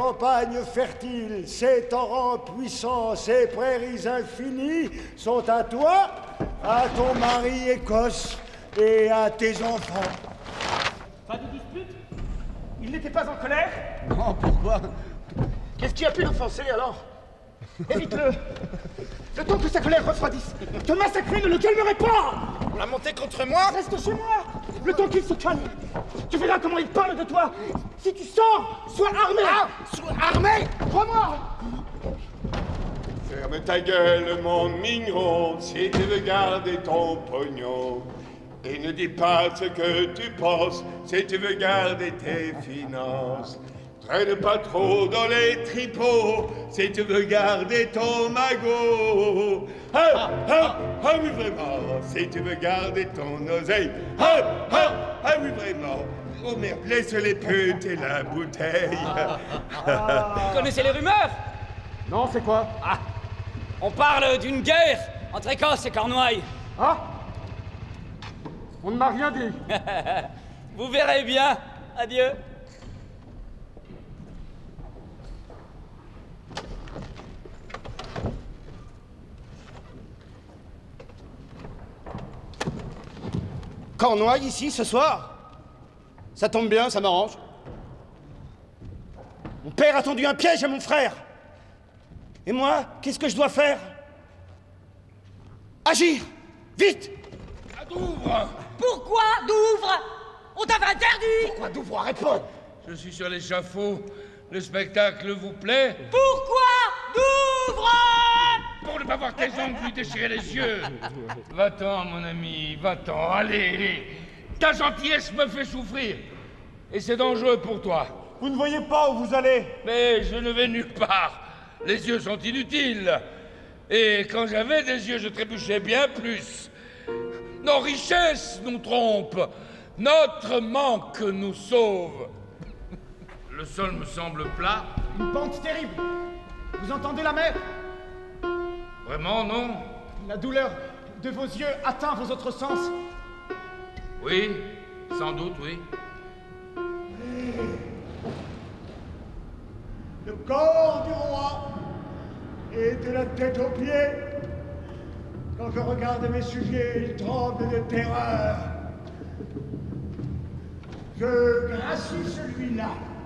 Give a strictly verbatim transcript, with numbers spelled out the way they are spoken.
campagnes fertiles, ces torrents puissants, ces prairies infinies sont à toi, à ton mari Écosse et à tes enfants. Pas de dispute? Il n'était pas en colère? Non, pourquoi? Qu'est-ce qui a pu l'offenser alors? Évite-le! Le temps que sa colère refroidisse! Te massacrer ne le calmerait pas! On l'a monté contre moi? Reste chez moi! Le temps qu'il se calme! Tu verras comment il parle de toi! Si tu sors, sois armé! Ah! Sois armé! Crois-moi! Ferme ta gueule, mon mignon, si tu veux garder ton pognon. Et ne dis pas ce que tu penses, si tu veux garder tes finances. Traîne pas trop dans les tripots, si tu veux garder ton magot. Ah, ah, ah oui vraiment, si tu veux garder ton oseille. Ah, ah, ah oui vraiment. Oh merde, laisse les putes et la bouteille. Vous connaissez les rumeurs? Non, c'est quoi? Ah, on parle d'une guerre entre Écosse et Cornouailles. Ah? On ne m'a rien dit. Vous verrez bien. Adieu. Cornouailles ici ce soir? Ça tombe bien, ça m'arrange. Mon père a tendu un piège à mon frère. Et moi, qu'est-ce que je dois faire? Agir! Vite! Douvre! Pourquoi Douvre? On t'avait interdit! Pourquoi Douvre répond? Je suis sur l'échafaud. Le spectacle vous plaît? Pourquoi Douvre? Pour ne pas voir tes ongles lui déchirer les yeux. Va-t'en, mon ami, va-t'en, allez. Ta gentillesse me fait souffrir. Et c'est dangereux pour toi. Vous ne voyez pas où vous allez? Mais je ne vais nulle part. Les yeux sont inutiles. Et quand j'avais des yeux, je trébuchais bien plus. Nos richesses nous trompent. Notre manque nous sauve. Le sol me semble plat. Une pente terrible. Vous entendez la mer? Vraiment, non? La douleur de vos yeux atteint vos autres sens. Oui, sans doute, oui. Le corps du roi est de la tête aux pieds. Quand je regarde mes sujets, ils tremblent de terreur. Je gracie celui-là